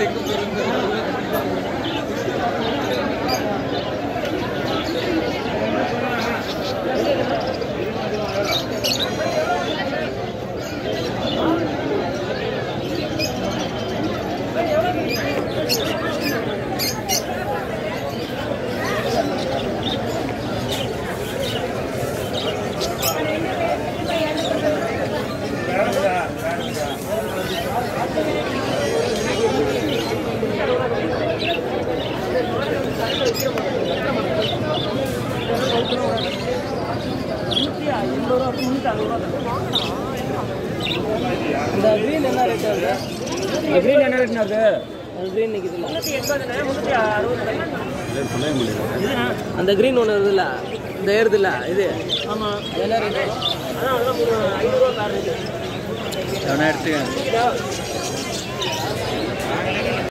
இந்த green என்ன rate ஆகுது? green என்ன ரேட் ஆகுது? green நிக்குதுல 380 அந்த green ஒன்னு இருக்குல இந்த ஏறுதுல இது ஆமா என்ன ரேட்? அதான் 500 ரூபாய் கார் ரேட் 7000